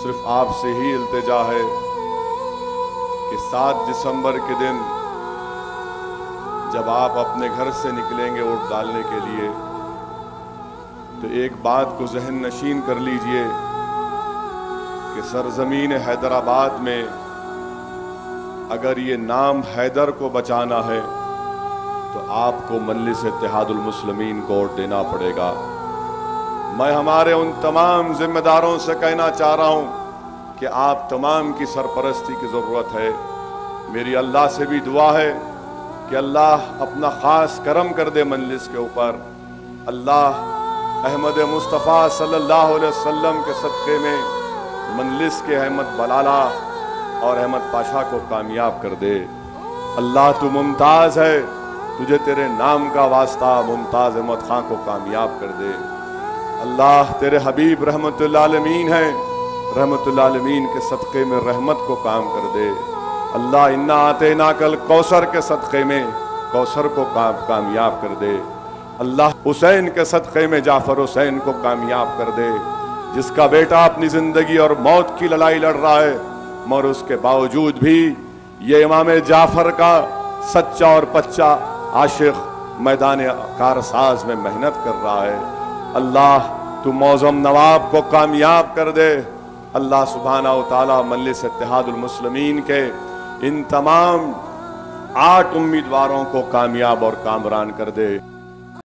सिर्फ आपसे ही इल्तिजा है कि 7 दिसंबर के दिन जब आप अपने घर से निकलेंगे वोट डालने के लिए, तो एक बात को जहन नशीन कर लीजिए कि सरजमीन हैदराबाद में अगर ये नाम हैदर को बचाना है तो आपको मजलिस इत्तेहादुल मुस्लिमीन को वोट देना पड़ेगा। मैं हमारे उन तमाम जिम्मेदारों से कहना चाह रहा हूँ कि आप तमाम की सरपरस्ती की ज़रूरत है। मेरी अल्लाह से भी दुआ है कि अल्लाह अपना ख़ास करम कर दे मजलिस के ऊपर। अल्लाह अहमद मुस्तफ़ा सल्लल्लाहु अलैहि वसल्लम के सदक़े में मजलिस के अहमद बलाला और अहमद पाशा को कामयाब कर दे। अल्लाह तू मुमताज़ है, तुझे तेरे नाम का वास्ता मुमताज़ अहमद खां को कामयाब कर दे। अल्लाह तेरे हबीब रहमतुल आलमीन है, रहमतुल आलमीन के सदक़े में रहमत को काम कर दे। अल्लाह इन्ना आतेना कल कौसर के सदक़े में कौसर को कामयाब कर दे। अल्लाह हुसैन के सदक़े में जाफ़र हुसैन को कामयाब कर दे, जिसका बेटा अपनी ज़िंदगी और मौत की लड़ाई लड़ रहा है, मगर उसके बावजूद भी ये इमाम जाफ़र का सच्चा और पच्चा आशिक मैदान कारसाज में मेहनत कर रहा है। अल्लाह तू मौज़म नवाब को कामयाब कर दे। अल्लाह सुब्हानहू व तआला मजलिस इत्तेहादुल मुस्लिमीन के इन तमाम 8 उम्मीदवारों को कामयाब और कामरान कर दे।